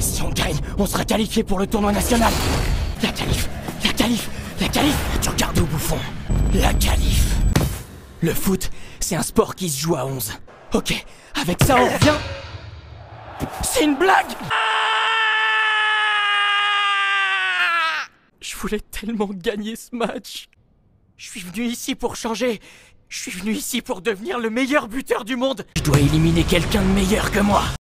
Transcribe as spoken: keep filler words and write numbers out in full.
Si on gagne, on sera qualifié pour le tournoi national. La qualif, la qualif, la qualif. Tu regardes au bouffon. La qualif. Le foot, c'est un sport qui se joue à onze. Ok, avec ça on revient. C'est une blague. Je voulais tellement gagner ce match. Je suis venu ici pour changer. Je suis venu ici pour devenir le meilleur buteur du monde. Je dois éliminer quelqu'un de meilleur que moi.